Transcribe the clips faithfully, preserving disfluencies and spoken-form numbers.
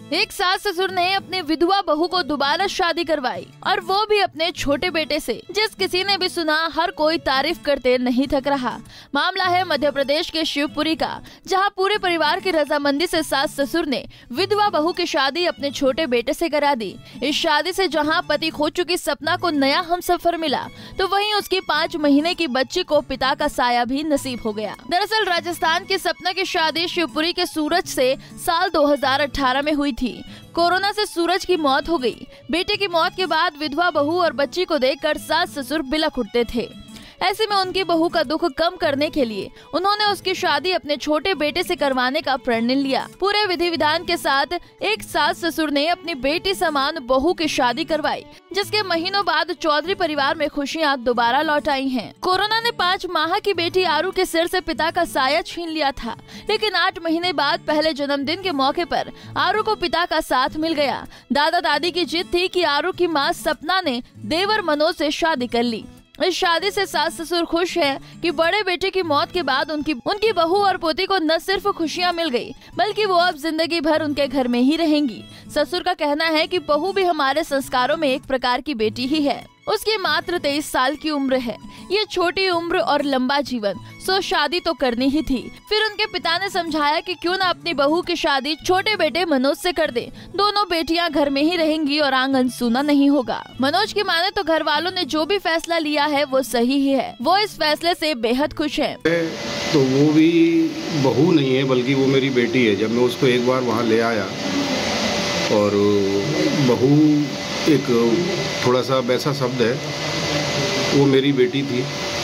एक सास ससुर ने अपनी विधवा बहू को दोबारा शादी करवाई और वो भी अपने छोटे बेटे से। जिस किसी ने भी सुना हर कोई तारीफ करते नहीं थक रहा। मामला है मध्य प्रदेश के शिवपुरी का, जहां पूरे परिवार की रजामंदी से सास ससुर ने विधवा बहू की शादी अपने छोटे बेटे से करा दी। इस शादी से जहां पति खो चुकी सपना को नया हमसफर मिला, तो वहीं उसकी पाँच महीने की बच्ची को पिता का साया भी नसीब हो गया। दरअसल राजस्थान की सपना की शादी शिवपुरी के सूरज से साल दो हजार अठारह में हुई थी। कोरोना से सूरज की मौत हो गई। बेटे की मौत के बाद विधवा बहू और बच्ची को देखकर सास ससुर बिलख उठते थे। ऐसे में उनकी बहू का दुख कम करने के लिए उन्होंने उसकी शादी अपने छोटे बेटे से करवाने का प्रण लिया। पूरे विधि विधान के साथ एक सास ससुर ने अपनी बेटी समान बहू की शादी करवाई, जिसके महीनों बाद चौधरी परिवार में खुशियां दोबारा लौट आई हैं। कोरोना ने पाँच माह की बेटी आरू के सिर से पिता का साया छीन लिया था, लेकिन आठ महीने बाद पहले जन्मदिन के मौके पर आरू को पिता का साथ मिल गया। दादा दादी की जिद थी कि आरू की माँ सपना ने देवर मनोज से शादी कर ली। इस शादी से सास ससुर खुश हैं कि बड़े बेटे की मौत के बाद उनकी उनकी बहू और पोती को न सिर्फ खुशियां मिल गई, बल्कि वो अब जिंदगी भर उनके घर में ही रहेंगी। ससुर का कहना है कि बहू भी हमारे संस्कारों में एक प्रकार की बेटी ही है। उसकी मात्र तेईस साल की उम्र है। ये छोटी उम्र और लंबा जीवन, सो शादी तो करनी ही थी। फिर उनके पिता ने समझाया कि क्यों ना अपनी बहू की शादी छोटे बेटे मनोज से कर दे। दोनों बेटियां घर में ही रहेंगी और आंगन सूना नहीं होगा। मनोज की माने तो घर वालों ने जो भी फैसला लिया है वो सही ही है। वो इस फैसले से बेहद खुश हैं। तो वो भी बहू नहीं है, बल्कि वो मेरी बेटी है। जब मैं उसको एक बार वहाँ ले आया, और बहू एक थोड़ा सा वैसा शब्द है, वो मेरी बेटी थी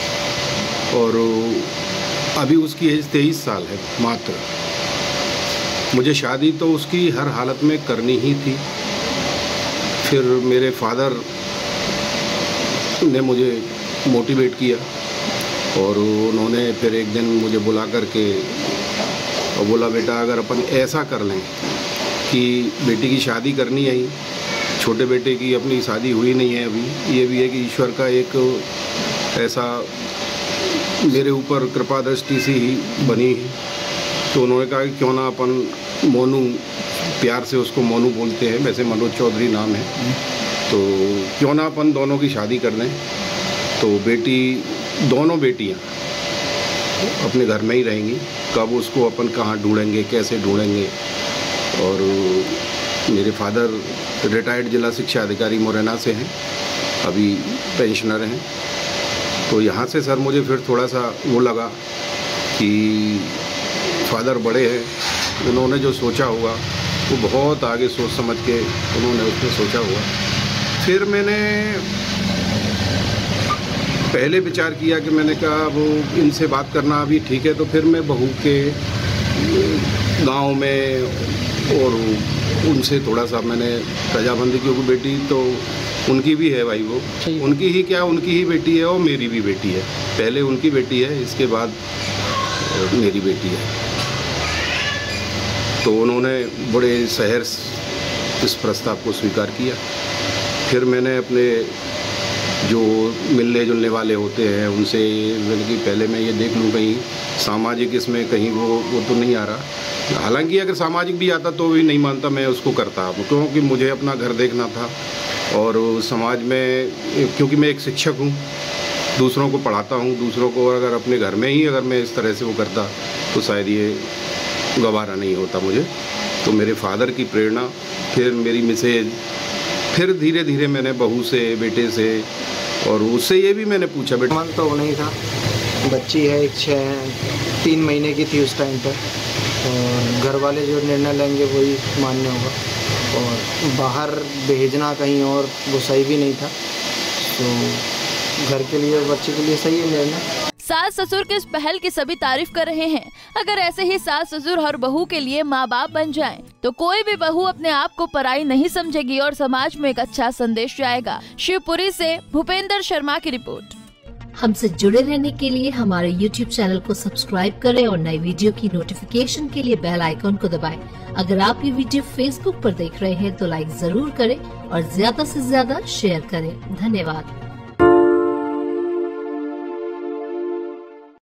और अभी उसकी एज तेईस साल है मात्र। मुझे शादी तो उसकी हर हालत में करनी ही थी। फिर मेरे फादर ने मुझे मोटिवेट किया और उन्होंने फिर एक दिन मुझे बुला करके और बोला, बेटा अगर अपन ऐसा कर लें कि बेटी की शादी करनी है ही, छोटे बेटे की अपनी शादी हुई नहीं है अभी, ये भी है कि ईश्वर का एक ऐसा मेरे ऊपर कृपा दृष्टि सी ही बनी है। तो उन्होंने कहा कि क्यों ना अपन मोनू, प्यार से उसको मोनू बोलते हैं, वैसे मनोज चौधरी नाम है, तो क्यों ना अपन दोनों की शादी कर दें। तो बेटी, दोनों बेटियां अपने घर में ही रहेंगी। कब उसको अपन कहाँ ढूंढेंगे, कैसे ढूंढेंगे। और मेरे फादर रिटायर्ड जिला शिक्षा अधिकारी मुरैना से हैं, अभी पेंशनर हैं। तो यहाँ से सर मुझे फिर थोड़ा सा वो लगा कि फादर बड़े हैं, उन्होंने जो सोचा होगा वो बहुत आगे सोच समझ के उन्होंने उसमें सोचा होगा। फिर मैंने पहले विचार किया कि मैंने कहा वो इनसे बात करना अभी ठीक है, तो फिर मैं बहू के गांव में और उनसे थोड़ा सा मैंने रजामंदी, क्योंकि बेटी तो उनकी भी है भाई, वो उनकी ही क्या उनकी ही बेटी है और मेरी भी बेटी है। पहले उनकी बेटी है, इसके बाद मेरी बेटी है। तो उन्होंने बड़े शहर इस प्रस्ताव को स्वीकार किया। फिर मैंने अपने जो मिलने जुलने वाले होते हैं उनसे मैंने कि पहले मैं ये देख लूँ कहीं सामाजिक इसमें कहीं वो वो तो नहीं आ रहा। हालांकि अगर सामाजिक भी आता तो भी नहीं मानता, मैं उसको करता, क्योंकि मुझे अपना घर देखना था। और समाज में, क्योंकि मैं एक शिक्षक हूँ, दूसरों को पढ़ाता हूँ, दूसरों को अगर अपने घर में ही अगर मैं इस तरह से वो करता तो शायद ये गवारा नहीं होता मुझे। तो मेरे फादर की प्रेरणा, फिर मेरी मिसेज, फिर धीरे धीरे मैंने बहू से, बेटे से, और उससे ये भी मैंने पूछा, बेटा मन तो नहीं था, बच्ची है एक छः तीन महीने की थी उस टाइम पर, और घर वाले जो निर्णय लेंगे वही मान्य होगा। और बाहर भेजना कहीं और वो सही भी नहीं था, तो घर के लिए, बच्चे के लिए सही है निर्णय। सास ससुर के इस पहल की सभी तारीफ कर रहे हैं। अगर ऐसे ही सास ससुर हर बहू के लिए माँ बाप बन जाएं, तो कोई भी बहू अपने आप को पराई नहीं समझेगी और समाज में एक अच्छा संदेश जाएगा। शिवपुरी से भूपेंद्र शर्मा की रिपोर्ट। हमसे जुड़े रहने के लिए हमारे यूट्यूब चैनल को सब्सक्राइब करें और नई वीडियो की नोटिफिकेशन के लिए बेल आइकॉन को दबाएं। अगर आप ये वीडियो फेसबुक पर देख रहे हैं तो लाइक जरूर करें और ज्यादा से ज्यादा शेयर करें। धन्यवाद।